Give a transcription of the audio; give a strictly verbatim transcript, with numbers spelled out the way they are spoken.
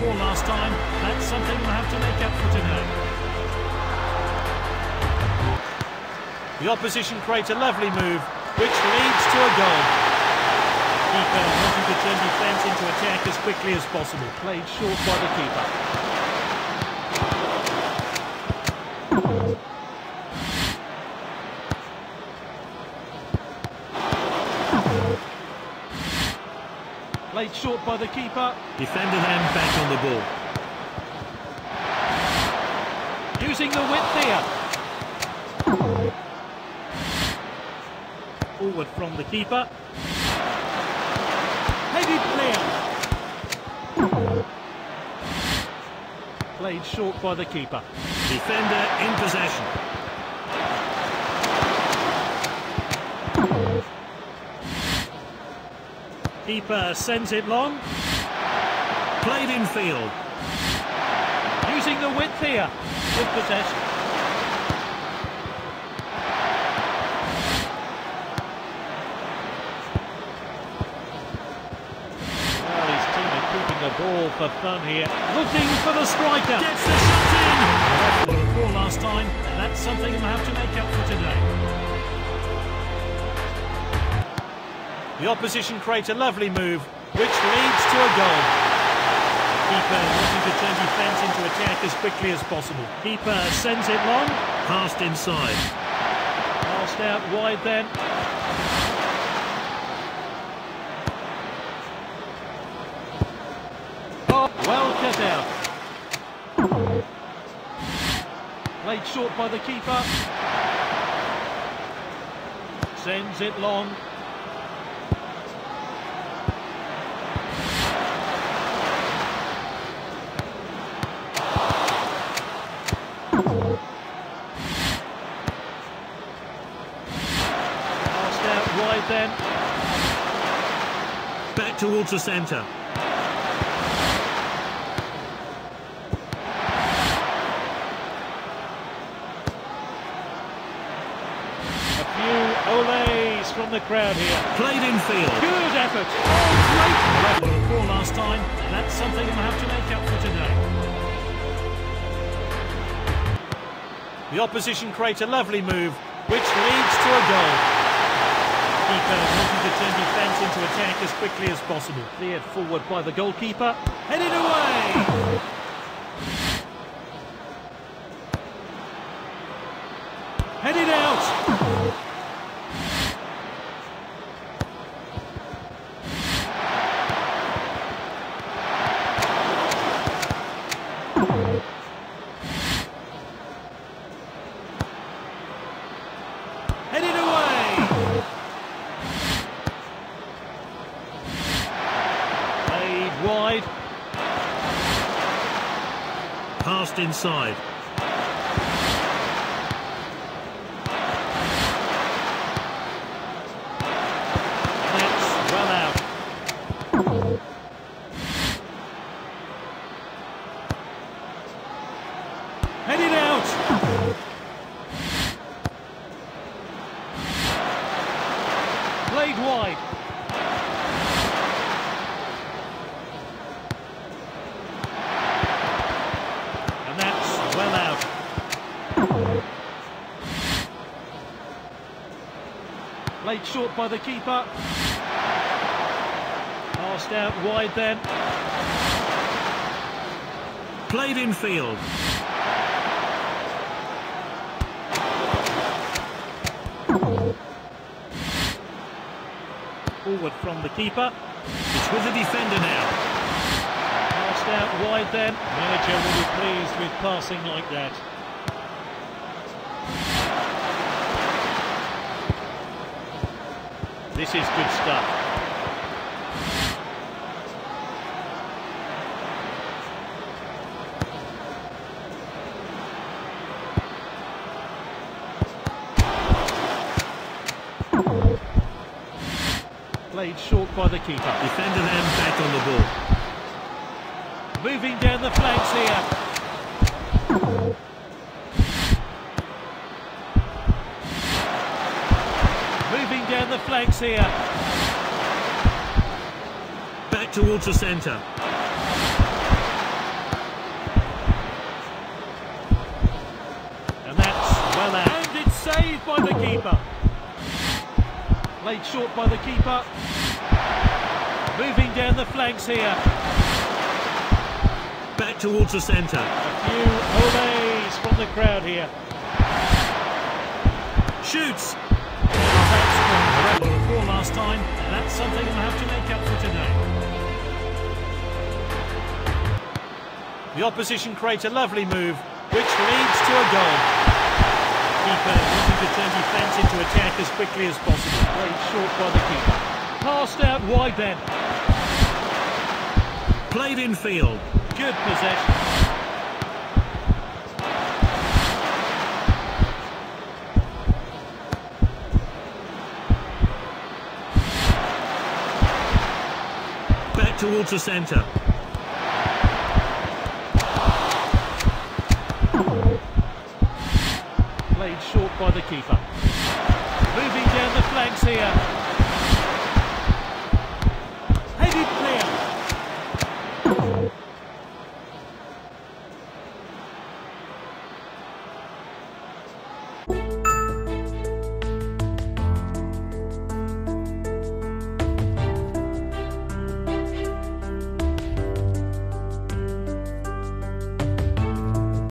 poor last time. That's something we'll have to make up for today. The opposition create a lovely move, which leads to a goal. Keeper wanting to turn defence into attack as quickly as possible. Played short by the keeper. Played short by the keeper. Defender then back on the ball. Using the width here. Forward from the keeper. Headed clear. Played short by the keeper. Defender in possession. Keeper sends it long. Played in field. Using the width here. With possession. Well, his team are keeping the ball for fun here. Looking for the striker. Gets the shot in. Well, a poor last time, and that's something we'll have to make up for today. The opposition create a lovely move, which leads to a goal. Keeper wanting to turn defence into attack as quickly as possible. Keeper sends it long. Passed inside. Passed out wide then. Oh, well cut out. Played short by the keeper. Sends it long. Wide then. Back towards the centre. A few olays from the crowd here. Played in field. Good effort. Oh, great. Well, poor last time, and that's something we'll have to make up for today. The opposition create a lovely move, which leads to a goal. Keeper wanting to turn defence into attack as quickly as possible. Cleared forward by the goalkeeper. Headed away! Headed out! Headed away! Wide. Passed inside. That's well out. Headed out. Played wide. Well out. Played short by the keeper. Passed out wide then. Played in field. Forward from the keeper. It's with the defender now. Passed out wide then. Manager will be pleased with passing like that. This is good stuff. Played short by the keeper. Defender then back on the ball. Moving down the flanks here. Moving down the flanks here. Back towards the centre. Saved by the keeper. Played short by the keeper. Moving down the flanks here. Back towards the centre. A few olays from the crowd here. Shoots. Well, that's strong. Well, before last time, that's something we'll have to make up for today. The opposition create a lovely move, which leads to a goal. Keeper wanting to turn defence into attack as quickly as possible. Played short by the keeper. Passed out wide then. Played in field. Good possession. Back towards the centre. Played short by the keeper. Moving down the flanks here. Headed clear.